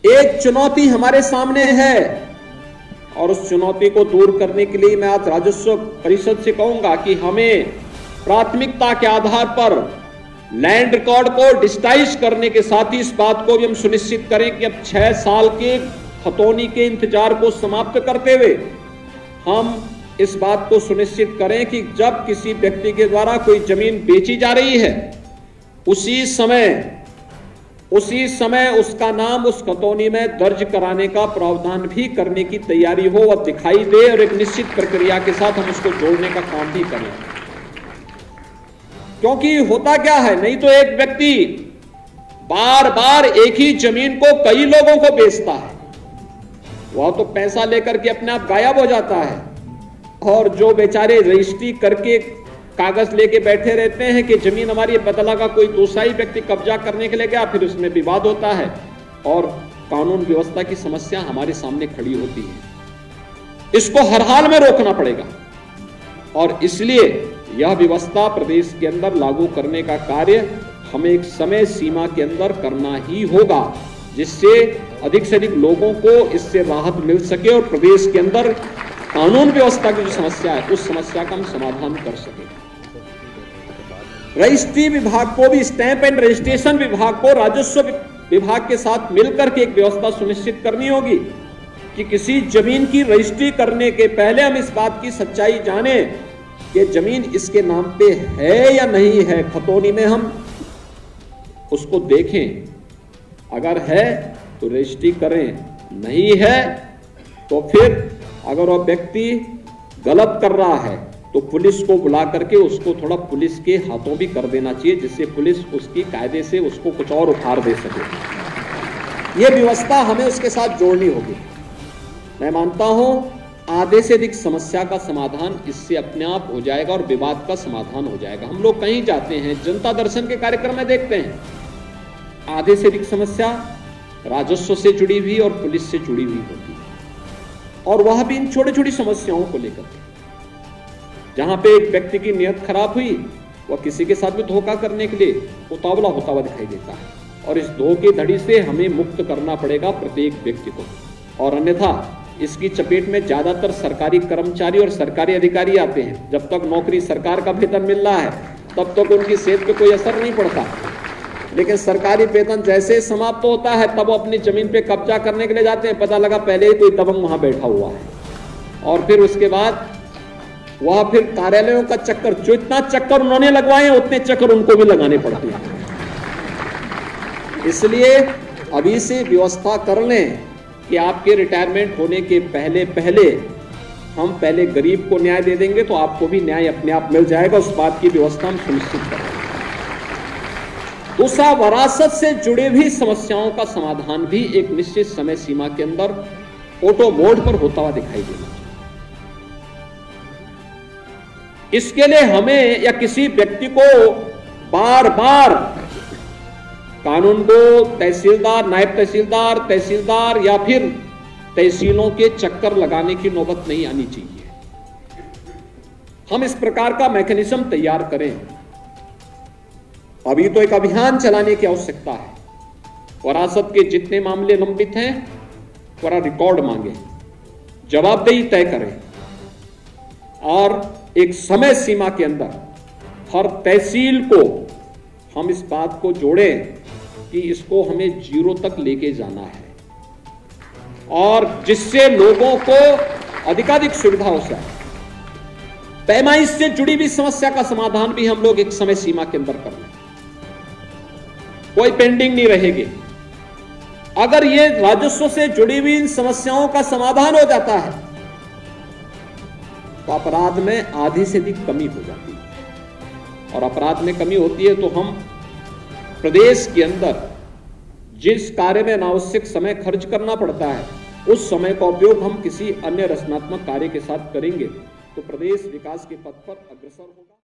एक चुनौती हमारे सामने है और उस चुनौती को दूर करने के लिए मैं आज राजस्व परिषद से कहूंगा कि हमें प्राथमिकता के आधार पर लैंड रिकॉर्ड को डिजिटाइज करने के साथ ही इस बात को भी हम सुनिश्चित करें कि अब 6 साल के खतौनी के इंतजार को समाप्त करते हुए हम इस बात को सुनिश्चित करें कि जब किसी व्यक्ति के द्वारा कोई जमीन बेची जा रही है उसी समय उसका नाम उस खतौनी में दर्ज कराने का प्रावधान भी करने की तैयारी हो और दिखाई दे और एक निश्चित प्रक्रिया के साथ हम उसको जोड़ने का काम भी करें। क्योंकि होता क्या है, नहीं तो एक व्यक्ति बार बार एक ही जमीन को कई लोगों को बेचता है, वह तो पैसा लेकर के अपने आप गायब हो जाता है और जो बेचारे रजिस्ट्री करके कागज लेके बैठे रहते हैं कि जमीन हमारी बदला का कोई दूसरा ही व्यक्ति कब्जा करने के लिए गया, फिर उसमें विवाद होता है और कानून व्यवस्था की समस्या हमारे सामने खड़ी होती है। इसको हर हाल में रोकना पड़ेगा और इसलिए यह व्यवस्था प्रदेश के अंदर लागू करने का कार्य हमें एक समय सीमा के अंदर करना ही होगा, जिससे अधिक से अधिक लोगों को इससे राहत मिल सके और प्रदेश के अंदर कानून व्यवस्था की जो समस्या है उस समस्या का हम समाधान कर सके। रजिस्ट्री विभाग को भी, स्टैंप एंड रजिस्ट्रेशन विभाग को राजस्व विभाग के साथ मिलकर के एक व्यवस्था सुनिश्चित करनी होगी कि किसी जमीन की रजिस्ट्री करने के पहले हम इस बात की सच्चाई जाने कि जमीन इसके नाम पे है या नहीं है। खतौनी में हम उसको देखें, अगर है तो रजिस्ट्री करें, नहीं है तो फिर अगर वह व्यक्ति गलत कर रहा है तो पुलिस को बुला करके उसको थोड़ा पुलिस के हाथों भी कर देना चाहिए, जिससे पुलिस उसकी कायदे से उसको कुछ और उखाड़ दे सके। यह व्यवस्था हमें उसके साथ जोड़नी होगी। मैं मानता हूं आधे से अधिक समस्या का समाधान इससे अपने आप हो जाएगा और विवाद का समाधान हो जाएगा। हम लोग कहीं जाते हैं, जनता दर्शन के कार्यक्रम में देखते हैं, आधे से अधिक समस्या राजस्व से जुड़ी हुई और पुलिस से जुड़ी हुई होती है और वह भी इन छोटी छोटी समस्याओं को लेकर। जहां पे एक व्यक्ति की नियत खराब हुई, वह किसी के साथ भी धोखा करने के लिए उतावला होता हुआ दिखाई देता है और इस धोखेधड़ी से हमें मुक्त करना पड़ेगा प्रत्येक व्यक्ति को। और अन्यथा इसकी चपेट में ज्यादातर सरकारी कर्मचारी और सरकारी अधिकारी आते हैं। जब तक नौकरी सरकार का वेतन मिल रहा है तब तक उनकी सेहत पे कोई असर नहीं पड़ता, लेकिन सरकारी वेतन जैसे समाप्त होता है तब वो अपनी जमीन पे कब्जा करने के लिए जाते हैं। पता लगा पहले ही कोई दबंग वहां बैठा हुआ है और फिर उसके बाद वह फिर कार्यालयों का चक्कर, जो इतना चक्कर उन्होंने लगवाए उतने चक्कर उनको भी लगाने पड़ते हैं। इसलिए अभी से व्यवस्था कर लें कि आपके रिटायरमेंट होने के पहले हम पहले गरीब को न्याय दे देंगे तो आपको भी न्याय अपने आप मिल जाएगा। उस बात की व्यवस्था हम सुनिश्चित करेंगे। दूसरा, विरासत से जुड़ी हुई समस्याओं का समाधान भी एक निश्चित समय सीमा के अंदर ऑटो मोड पर होता हुआ दिखाई देना चाहिए। इसके लिए हमें या किसी व्यक्ति को बार बार कानून को तहसीलदार, नायब तहसीलदार, तहसीलदार या फिर तहसीलों के चक्कर लगाने की नौबत नहीं आनी चाहिए। हम इस प्रकार का मैकेनिज्म तैयार करें। अभी तो एक अभियान चलाने की आवश्यकता है। विरासत के जितने मामले लंबित हैं पूरा रिकॉर्ड मांगे, जवाबदेही तय करें और एक समय सीमा के अंदर हर तहसील को हम इस बात को जोड़ें कि इसको हमें 0 तक लेके जाना है और जिससे लोगों को अधिकाधिक सुविधा हो सके। पैमाइश से जुड़ी हुई समस्या का समाधान भी हम लोग एक समय सीमा के अंदर कर लें, कोई पेंडिंग नहीं रहेगी। अगर ये राजस्व से जुड़ी हुई इन समस्याओं का समाधान हो जाता है तो अपराध में आधी से अधिक कमी हो जाती है और अपराध में कमी होती है तो हम प्रदेश के अंदर जिस कार्य में अनावश्यक समय खर्च करना पड़ता है उस समय का उपयोग हम किसी अन्य रचनात्मक कार्य के साथ करेंगे तो प्रदेश विकास के पथ पर अग्रसर होगा।